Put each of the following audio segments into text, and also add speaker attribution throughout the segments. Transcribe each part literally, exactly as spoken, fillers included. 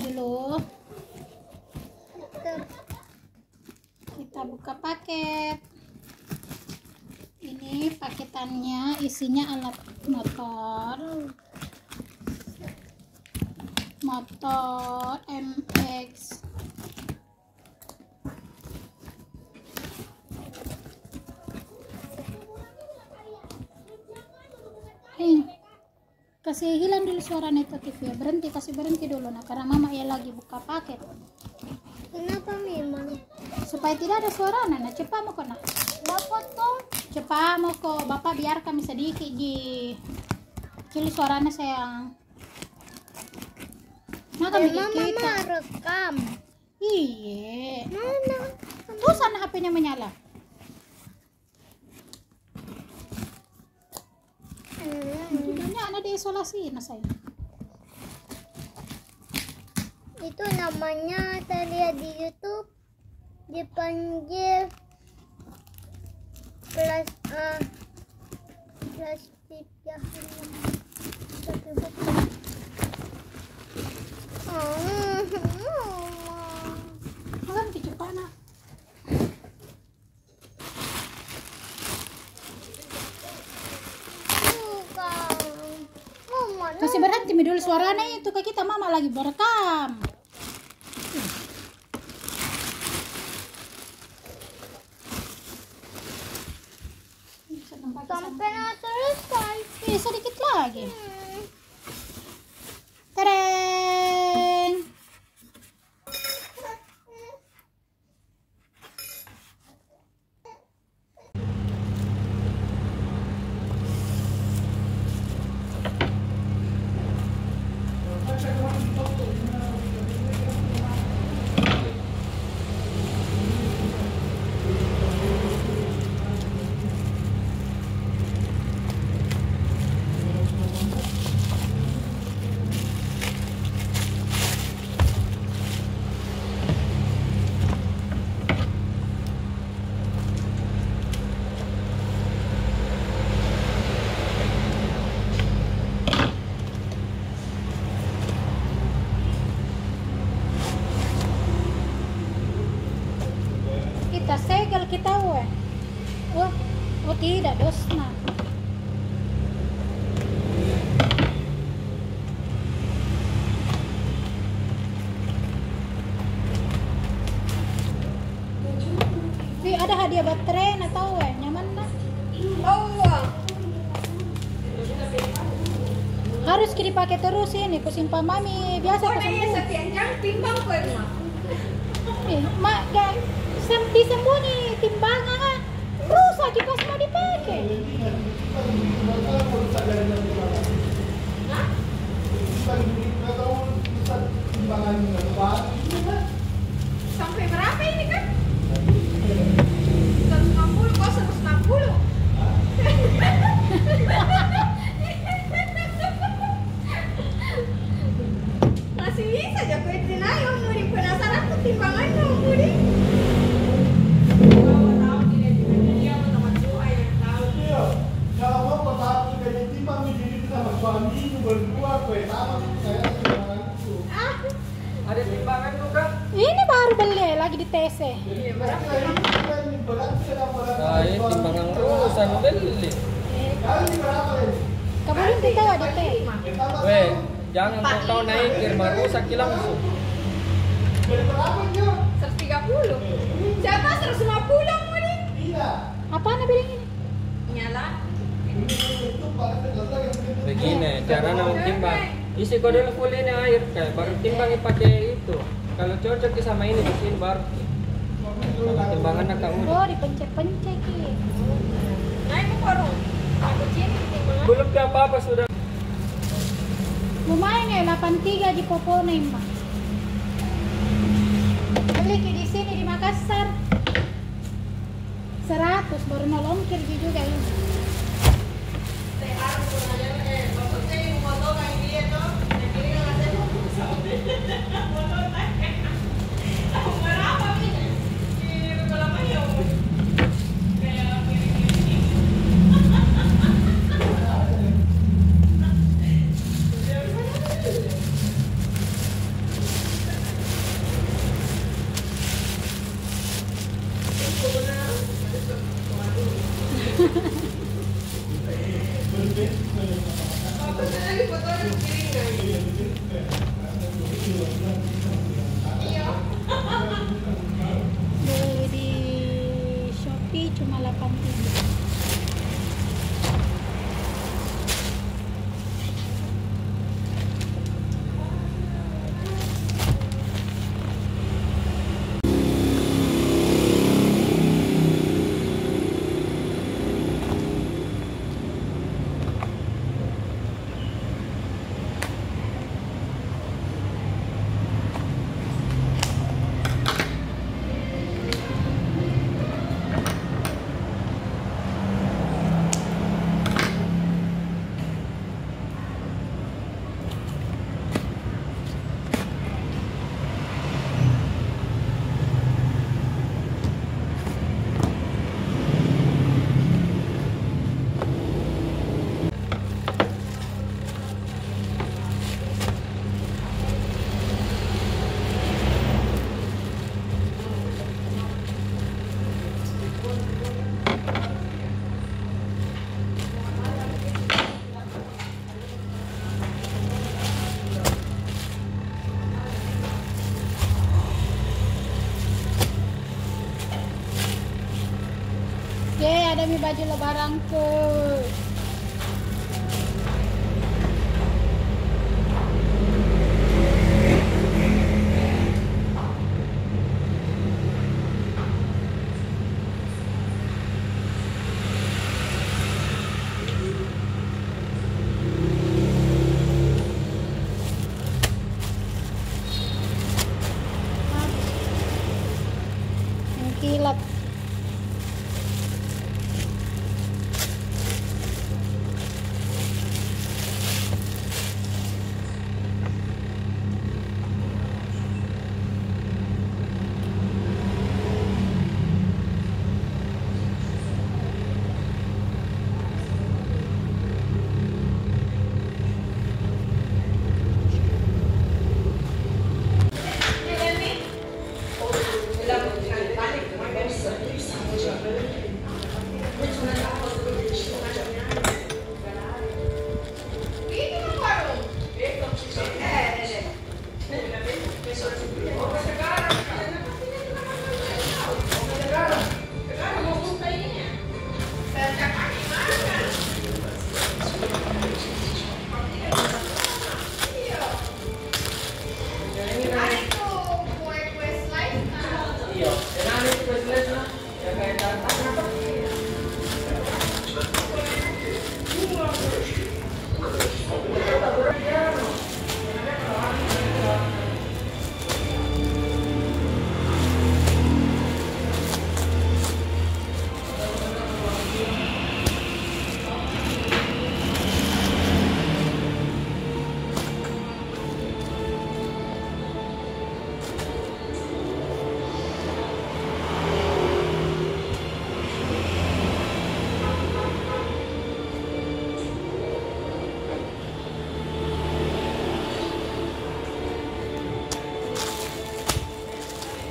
Speaker 1: dulu. Kita buka paket. Ini paketannya isinya alat motor. Motor M X. Hei, kasih hilang dulu suara itu T V. Berhenti, kasih berhenti dulu nah, karena mama ya lagi buka paket.
Speaker 2: Kenapa memang?
Speaker 1: Supaya tidak ada suara nah, nah cepat mau kok nak.
Speaker 2: Bapak tuh
Speaker 1: Cepat mau kok, bapak biar kami sedikit ji. Kecil suaranya sayang. Nah kami
Speaker 2: mama
Speaker 1: kita.
Speaker 2: rekam.
Speaker 1: Iya.
Speaker 2: Mana?
Speaker 1: Tuh sana H P-nya menyala. Banyak ada di isolasi nah saya.
Speaker 2: Itu namanya saya lihat di YouTube dipanggil plas uh, plastik jahat. Tapi bukan. Oh,
Speaker 1: Makan kecepat nak. Kasih berhenti dulu suaranya itu ke kita, mama lagi berekam.
Speaker 2: sampai selesai.
Speaker 1: Eh, sedikit lagi. Tereng. Kita segel kita weh. Oh, oh tidak dosna. Wih, ada hadiah baterai atau weh, nyaman lah.
Speaker 2: Oh,
Speaker 1: Harus kiri pakai terus ini, kusimpan mami biasa
Speaker 2: oh,
Speaker 1: kesembunyi.
Speaker 2: nah, ya, timbang kau rumah.
Speaker 1: Eh, mak gak sem disembunyi timbangan. Rusak pas mau dipakai.
Speaker 2: Sampai berapa ini kan? seratus enam puluh kok seratus enam puluh. Masih bisa aja kau itu naik om Nuri, penasaran tuh timbangannya om Nuri.
Speaker 3: Kalau mau tahu jadi timbang di sama suami berdua kue sama saya timbangan itu.
Speaker 4: Ada timbangan tuh kan?
Speaker 1: Ini baru beli lagi di T C.
Speaker 3: Iya berapa ini berat sedang berat.
Speaker 4: Nah, ini timbangan urusan beli.
Speaker 3: Kali berapa ini?
Speaker 1: Kamu belum tahu ada T.
Speaker 4: Weh, jangan mau tahu naik firma rusak langsung.
Speaker 3: Dari berapa Jun?
Speaker 2: seratus tiga puluh. Siapa seratus lima puluh om Nuri?
Speaker 3: Tidak.
Speaker 1: Apa anda bilang ini?
Speaker 2: Nyala.
Speaker 3: Itu paling dekat yang begitu.
Speaker 4: Begini, cara mau timbang. Isi kau dulu full ini air, kayak baru timbangnya pakai itu. Kalau cocok sama ini di sini baru. Kalau timbangan nak kamu.
Speaker 1: Oh, dipencet-pencet ki.
Speaker 2: Naik ke korong. Aku cium timbangan.
Speaker 4: Belum ke apa-apa sudah.
Speaker 1: Lumayan ya delapan puluh tiga di Popone mah. Beli ki di sini di Makassar. seratus baru nolongkir juga ini. Beli di Shopee cuma delapan ribu. Oke, ada mi baju lebaran ke. Yang kilap.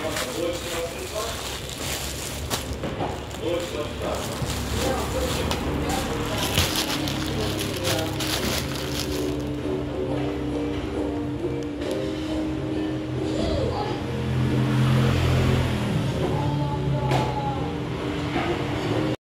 Speaker 3: Dois, dois, dois.